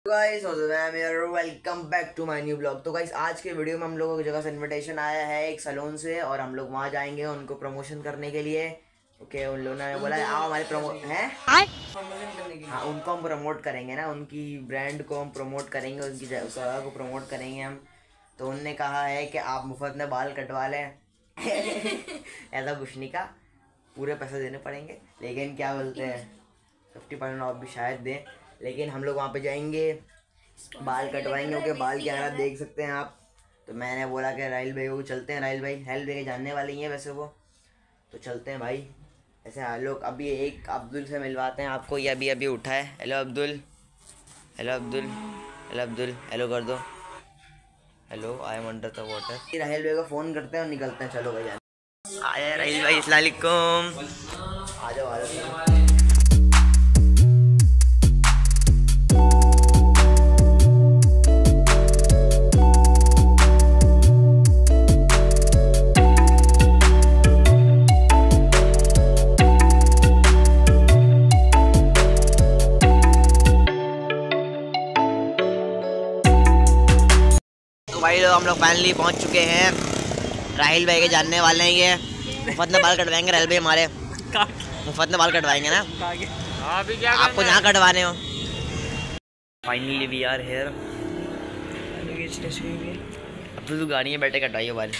Guys welcome back to my new blog. तो guys आज के वीडियो में हम लोगों की जगह से इनविटेशन आया है एक सैलून से और हम लोग वहाँ जाएंगे उनको प्रमोशन करने के लिए। ओके, उन लोगों ने बोला आओ हमारे प्रमोट है हाँ, उनको हम प्रमोट करेंगे ना, उनकी ब्रांड को हम प्रमोट करेंगे, उनकी जगह को प्रमोट करेंगे हम। तो उनने कहा है कि आप मुफ्त में बाल कटवा लें ऐसा कुछ नहीं कहा, पूरे पैसे देने पड़ेंगे, लेकिन क्या बोलते हैं 50% ऑफ भी शायद दें। लेकिन हम लोग वहाँ पे जाएंगे, बाल कटवाएंगे। ओके, बाल की अगर आप देख सकते हैं आप। तो मैंने बोला कि राहिल भाई को चलते हैं, राहिल भाई हेल्प दे के जानने वाले ही हैं वैसे वो, तो चलते हैं भाई। ऐसे हम लोग अभी एक अब्दुल से मिलवाते हैं आपको, ये अभी अभी उठा है। Hello Abdul, hello Abdul, hello Abdul, hello कर दो। Hello, I am under the water. Rahil भाई को फ़ोन करते हैं और निकलते हैं। चलो भाई, आया राहिल भाई, अस्सलाम वालेकुम। आ जाओ आ जाओ। भाई लोग हम लोग फाइनली पहुंच चुके हैं, राहिल भाई के जानने वाले हैं। ये मुफ्त में बाल कटवाएंगे राहिल भाई हमारे, मुफ्त में बाल कटवाएंगे ना। आपको जहाँ कटवाने हो। Finally we are here. अब तो तू गाड़ी में बैठे कटवाइए बाल।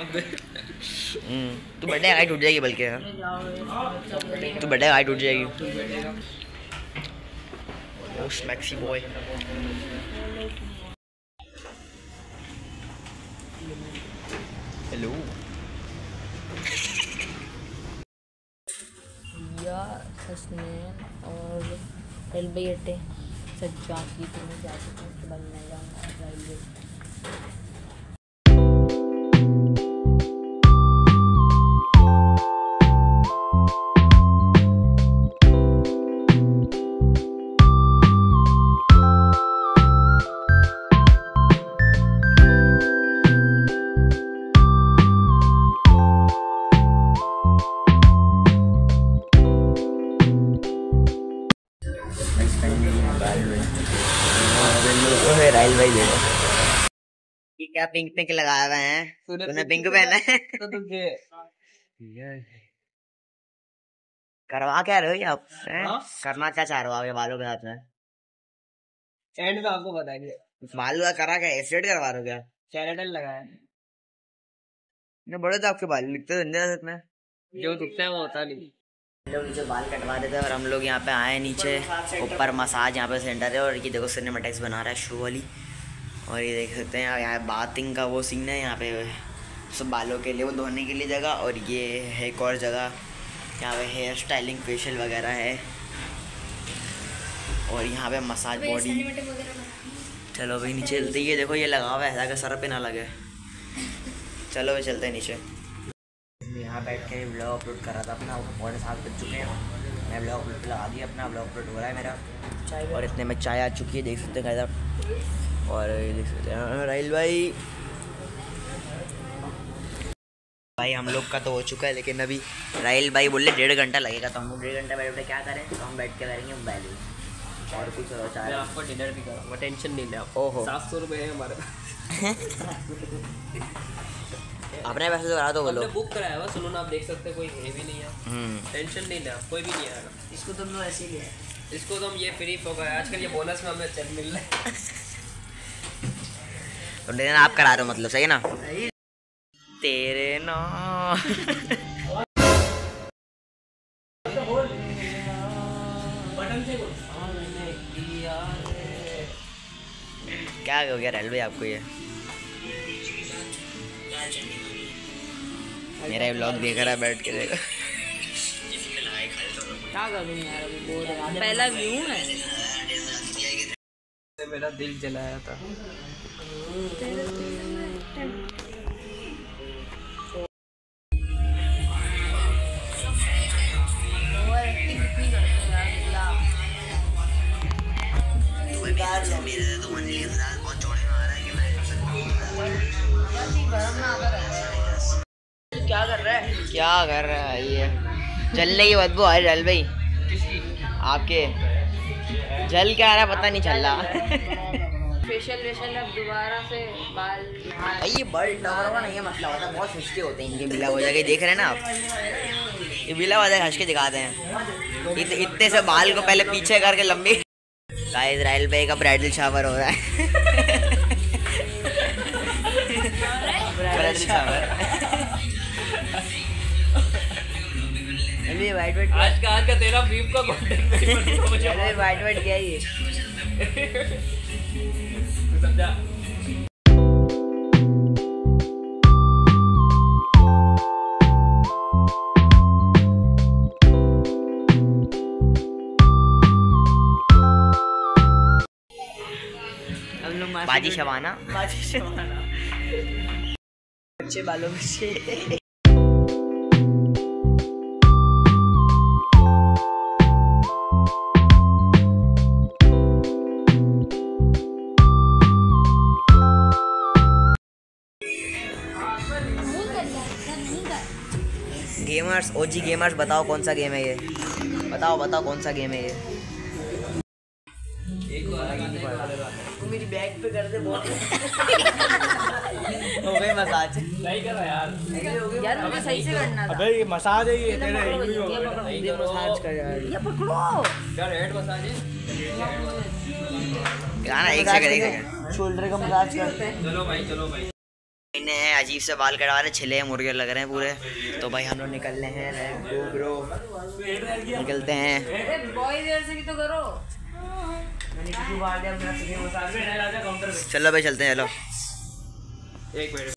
तू बैठे हाइट उठ जाएगी, बल्कि तू बैठे हाइट उठ जाएगी। Most maxi boy. हेलो या सस्मेन और रेलवे अड्डे सज्जा की तो मैं जा सकता हूँ, उसके बाद मैं जाऊँगा रेलवे। राहिल भाई देखो ये क्या पिंक पिंक लगाया हुआ है, तूने पिंक पहना है तो तुझे करवा क्या रहे हो आप? करना क्या चाह रहे हो आप ये बालों के साथ में? एंड में आपको बताएंगे। बाल करा क्या, स्ट्रेट करवा रहे हो क्या? कैरेटल लगाया इतने बड़े तो आपके बाल दिखते हैं में, जो दुखता है वो होता नहीं। लोग नीचे बाल कटवा देते हैं और हम लोग यहाँ पे आए नीचे। ऊपर मसाज यहाँ पे सेंटर है और ये देखो सिनेमैटिक्स बना रहा है शो वाली। और ये देख सकते हैं यहाँ बाथिंग का वो सीन है, यहाँ पे सब बालों के लिए वो धोने के लिए जगह, और ये है एक और जगह यहाँ पे हेयर स्टाइलिंग फेशियल वगैरह है, और यहाँ पे मसाज बॉडी। चलो भाई नीचे चलते, ये देखो ये लगा हुआ है ताकि सर पे ना लगे। चलो भाई चलते हैं नीचे। यहाँ बैठ के ब्लॉग अपलोड कर रहा था अपना, 7:30 बज चुके हैं। मैं ब्लॉग अपलोड लगा दिया, अपना ब्लॉग अपलोड हो रहा है मेरा। और इतने में चाय आ चुकी है, देख सकते हैं गाइस। और ये देख सकते हैं राहिल भाई, भाई हम लोग का तो हो चुका है, लेकिन अभी राहिल भाई बोले 1.5 घंटा लगेगा। तो हम लोग 1.5 घंटा बैठ क्या करें, तो हम बैठ के करेंगे मोबाइल और कुछ मैं आपको डिनर भी करूँगा, टेंशन नहीं ले आप। ओहो 700 रुपये है हमारे आपने पैसे तो करा तो बोलो, बुक कराया हुआ सुनो ना, आप देख सकते हैं कोई है भी नहीं है। टेंशन नहीं ले आप, कोई भी नहीं आएगा। इसको तुम लोग ऐसे ही लिया, इसको तो हम ये फ्री हो गया आजकल, ये बोनस में हमें चेक मिल रहा है। तो डिनर आप करा रहे हो मतलब, सही ना? तेरे ना क्या हो गया राहिल भाई आपको? ये मेरा व्लॉग देख रहा है बैठ के, देखा क्या करूँ यार, अभी बोर है, पहला व्यू है। मेरा दिल जलाया था। क्या कर रहा है? क्या कर रहा है ये? जलने की बदबू आ रही है भाई आपके। जल क्या आ रहा पता नहीं चल रहा। फेशियल अब दोबारा से बाल। ये बर्ड लवर का ना ये मसला होता है, बहुत सस्ते होते हैं इनके बिला वजह के। देख रहे हैं ना आप, ये बिला वजह हंस के दिखाते हैं। इतने से बाल को पहले पीछे करके लंबी। गाइस राइल भाई का ब्राइडल शावर हो रहा है। Bridal shower. अभी वाइट आज का तेरा बीफ का कंटेंट अरे वाइट क्या है ये? समझा। बाजी शबाना अच्छे बालों में से। गेमर्स ओजी गेमर्स बताओ कौन सा गेम है ये? बताओ कौन सा गेम है ये? मेरी बैग पे कर दे बहुत। हो गई मसाज। नहीं कर रहा यार मुझे सही से करना था। अबे ये मसाज है ये तेरे ये मसाज कर यार। ये पकड़ो यार हेड मसाज है। गाना एक सेकंड शोल्डर का मसाज करते हैं। चलो भाई इन्हें अजीब से बाल कटवा रहे, छिले मुर्गे लग रहे हैं पूरे। तो भाई हम लोग निकलने हैं, ब्रो निकलते हैं। बॉय देर से भी तो करो। चलो भाई चलते हैं, चलो। एक मिनट।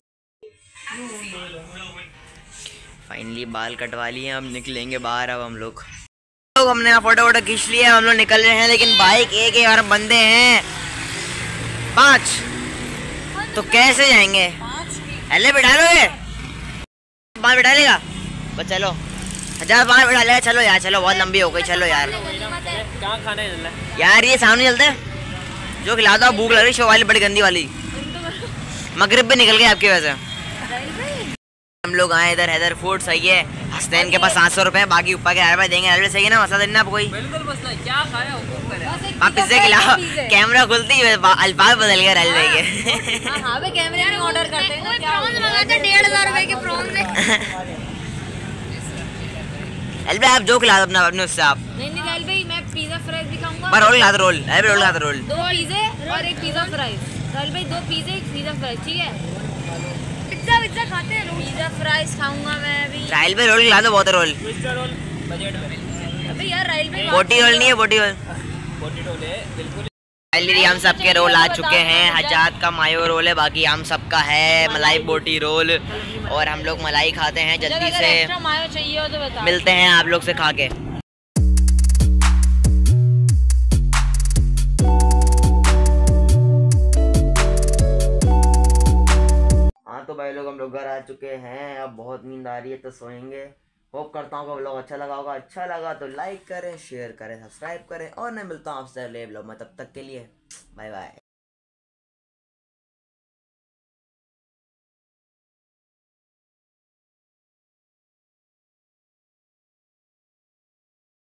फाइनली बाल कटवा लिए, अब निकलेंगे बाहर। अब हम लोग हमने यहाँ फोटो खींच लिया, हम लोग निकल रहे हैं। लेकिन बाइक एक ही और बंदे हैं 5, तो कैसे जाएंगे? पहले बिठा लोगे? बाल बिठा लेगा? बस चलो 1000 बाल बिठा लेगा। चलो यार, चलो बहुत लंबी हो गई। चलो यार, कहाँ खाना है? यार ये सामने चलते हैं, जो खिला दो। भूख लग रही शो वाली बड़ी गंदी वाली। मगरिब भी निकल गए आपकी वजह से। हम लोग आए इधर हैदर फूड, सही है। हसनैन के पास 700 रुपए, बाकी ऊपर के 1000 देंगे। रेलवे सही है ना? मसला देना आप कोई। बिल्कुल मसला, क्या खाया हुकुम करे। आप पिज्जे खिलाओ। कैमरा खुलती है अल्फाज बदल गया रेलवे के। हाँ बे कैमरे में ऑर्डर करते हैं ना। प्रॉन्स मंगाते 1,500 रुपए के प्रॉन्स में। रेलवे आप जो खिला दो अपने उससे आप। नहीं रेलवे मैं पिज्जा फ्राइज भी खाऊंगा। पर रोल खिला दो, रोल रेलवे रोल खिला दो, रोल 2 पिज्जे और 1 पिज्जा फ्राइज। रेलवे 2 पिज्जे 1 पिज्जा फ्राइज, ठीक है? पिज्जा खाते हैं, पिज्जा फ्राइज खाऊंगा मैं भी। रेलवे रोल खिला दो, बहुत है रोल। रोल बजट में। अबे यार रेलवे बोटी रोल नहीं है, बोटी रोल। बोटी रोल है बिल्कुल। फाइनली हम सबके रोल आ चुके हैं। हजात का मायो रोल है, बाकी हम सबका है मलाई बोटी रोल। और हम लोग मलाई खाते हैं जल्दी से। एक्स्ट्रा मायो चाहिए हो तो बता। मिलते हैं आप लोग से खा के। हाँ तो भाई लोग हम लोग घर आ चुके हैं। अब बहुत नींद आ रही है तो सोएंगे। होप करता हूँ कि व्लॉग अच्छा लगा होगा। अच्छा लगा तो लाइक करें, शेयर करें, सब्सक्राइब करें। और मैं मिलता हूँ आपसे अगले व्लॉग में, तब तक के लिए बाय बाय।